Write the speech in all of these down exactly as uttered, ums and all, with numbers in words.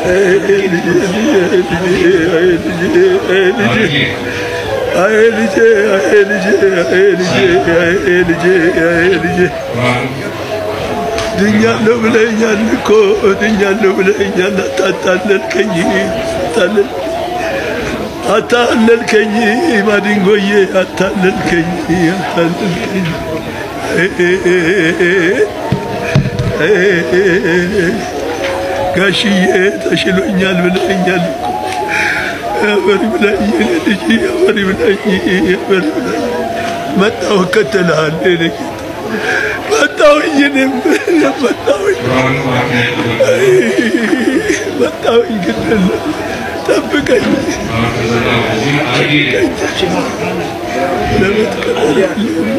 Dünya nöbleyen ko, dünya nöbleyen tatalel kenyi, tatalel, tatalel kenyi, madingoye, tatalel kenyi, tatalel kenyi. Gaşiye taşılonyal bilenyal ko, abari bilenyi, dici abari bilenyi, abari bilenyi. Mata wakatan halene kita. Bataw yinim, bataw. Bataw yinim. Tapi kan. Lebat kan.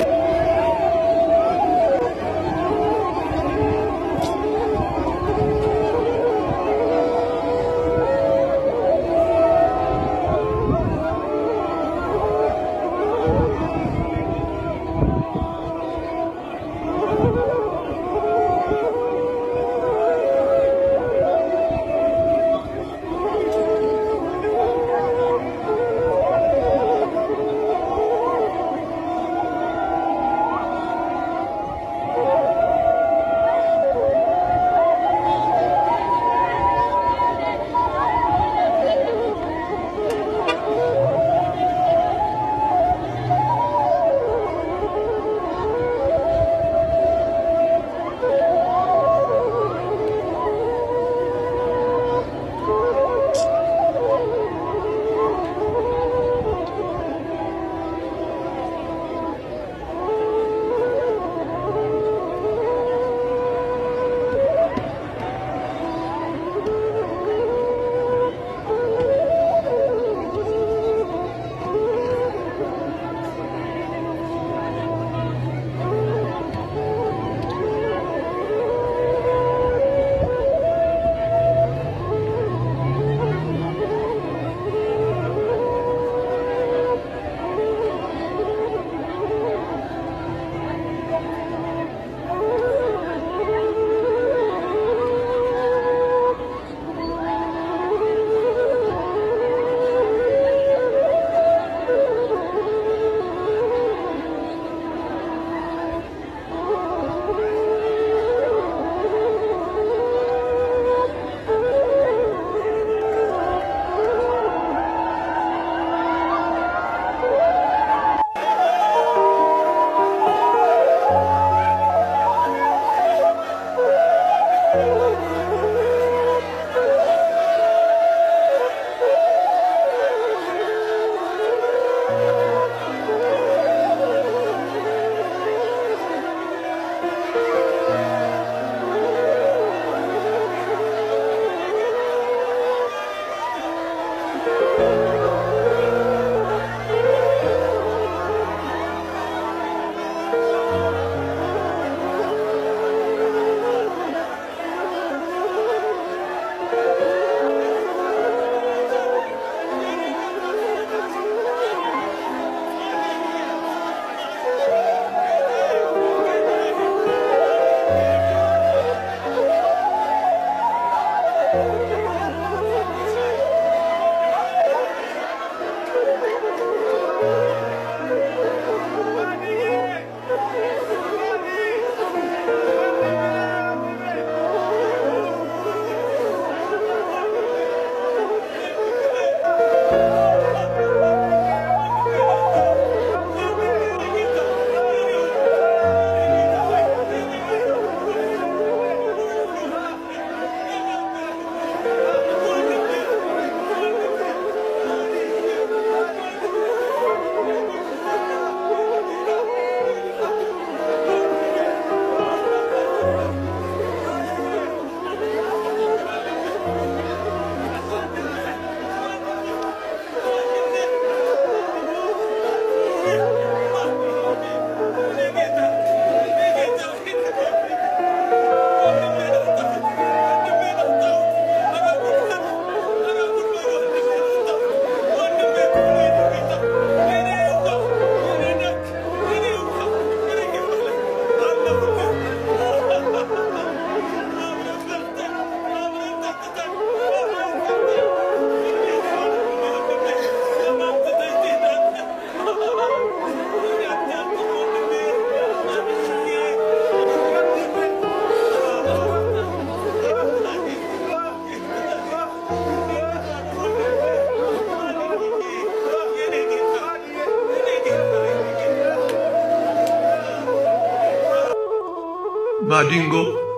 ማዲንጎ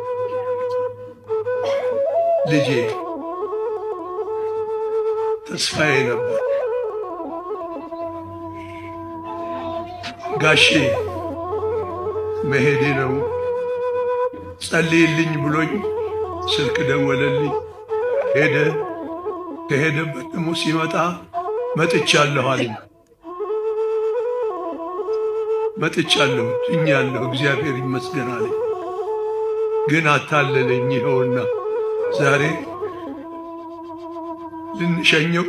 ልጄ ተስፋዬ ነበር። ጋሼ መሄዴ ነው ጸልይልኝ ብሎኝ ስልክ ደወለልኝ። ሄደ። ከሄደበት ደግሞ ሲመጣ መጥቻለሁ አለኝ። መጥቻለሁ ድኛለሁ እግዚአብሔር ይመስገን አለኝ። ግን አታለለኝ። ይኸውና ዛሬ ልንሸኘው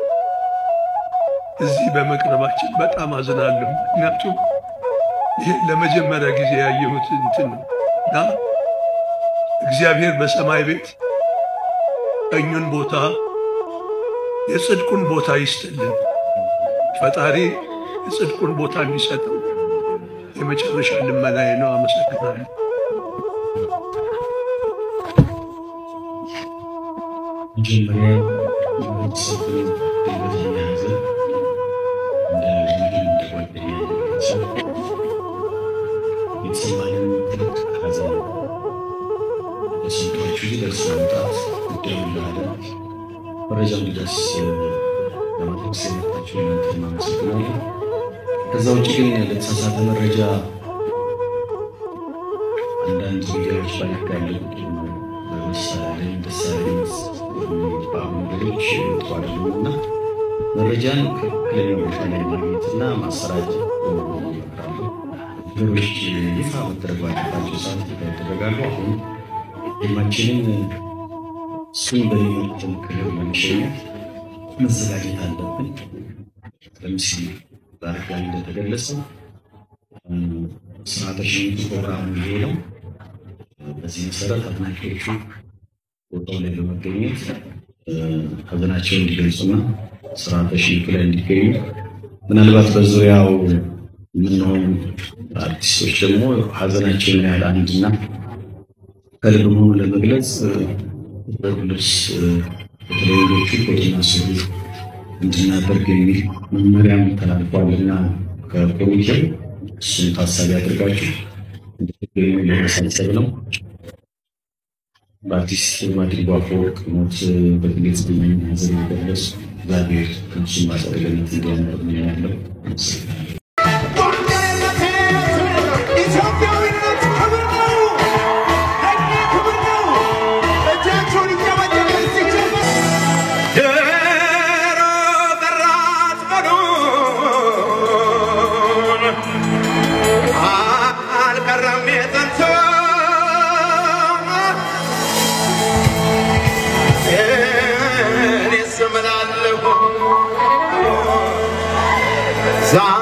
እዚህ በመቅረባችን በጣም አዝናለሁ። ምክንያቱም ይሄ ለመጀመሪያ ጊዜ ያየሁት እንትን ነው እና እግዚአብሔር በሰማይ ቤት ቀኙን ቦታ የጽድቁን ቦታ ይስጥልን። ፈጣሪ የጽድቁን ቦታ እንዲሰጠው የመጨረሻ ልመናዬ ነው። አመሰግናለሁ። መጀመሪያ የምትሰጡኝ ድንገተኛ ሐዘን እንደ ወንድም እንደ ጓደኛ ሰው የተሰማንን ትልቅ ሐዘን በስንቶቹ ደርሶ መምጣት ጉዳዩን ለዓለም መረጃ እንዲደርስ ለማድረግ ስለመጣችሁ እናንተን አመሰግናለሁ። ከዛ ውጭ ግን ለተሳሳተ መረጃ አንዳንድ ሚዲያዎች ባያጋለጡ ለምሳሌ ደሳለኝ በአሁኑ ሌሎች ተዋደሉና መረጃን ከክለኛ ቦታ ላይ ማግኘትና ማሰራጨት ይመክራሉ። ነገሮች ይፋ መደረግ ባለባቸው ሰዓት ይደረጋሉ። አሁን ወንድማችንን እሱን በሚመጥን ክብር ለመሸኘት መዘጋጀት አለብን። ለምሳሌ ዛሬ ላይ እንደተገለጸው ስርዓተ ሽኝቱ ፕሮግራም ነው። በዚህ መሰረት አድናቂዎቹ ቦታው ላይ በመገኘት ሐዘናቸውን እንዲገልጹና ስርዓተ ሽኝቱ ላይ እንዲገኙ ምናልባት በዙሪያው የምንሆን አርቲስቶች ደግሞ ሐዘናቸውን ያህል አንድና ከልብ መሆኑን ለመግለጽ በልብስ በተለያዮቹ ፎቶና ሱሪ እንድናደርግ የሚል መመሪያም ተላልፏልና ከኮሚቴው እሱን ታሳቢ አድርጋችሁ እንድትገኙ ለማሳሰብ ነው። በአርቲስት ማዲንጎ አፈወርቅ ሞት በግልጽ ሐዘን የገለጹ እግዚአብሔር ከእሱም ማጸደቅነት እንዲያኖር ነው ያለው። Za